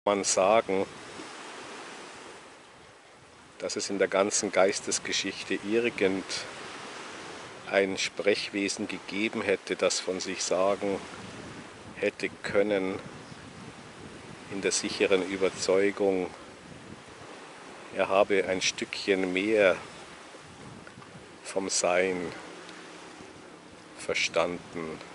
man sagen, dass es in der ganzen Geistesgeschichte irgendein Sprechwesen gegeben hätte, das von sich sagen hätte können, in der sicheren Überzeugung, er habe ein Stückchen mehr vom Sein verstanden.